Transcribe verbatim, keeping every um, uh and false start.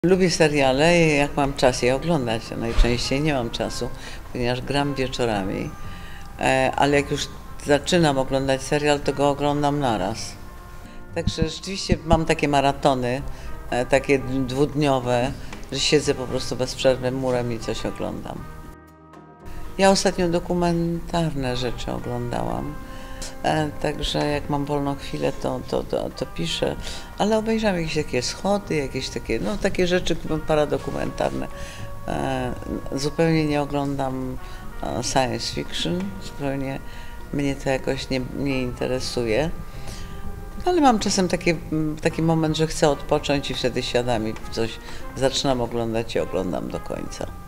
Lubię seriale, jak mam czas je oglądać. Najczęściej nie mam czasu, ponieważ gram wieczorami, ale jak już zaczynam oglądać serial, to go oglądam naraz. Także rzeczywiście mam takie maratony, takie dwudniowe, że siedzę po prostu bez przerwy murem i coś oglądam. Ja ostatnio dokumentarne rzeczy oglądałam, także jak mam wolną chwilę, to, to, to, to piszę, ale obejrzałam jakieś takie schody, jakieś takie, no takie rzeczy paradokumentarne. Zupełnie nie oglądam science fiction, zupełnie mnie to jakoś nie, nie interesuje. Ale mam czasem taki, taki moment, że chcę odpocząć i wtedy siadam i coś zaczynam oglądać i oglądam do końca.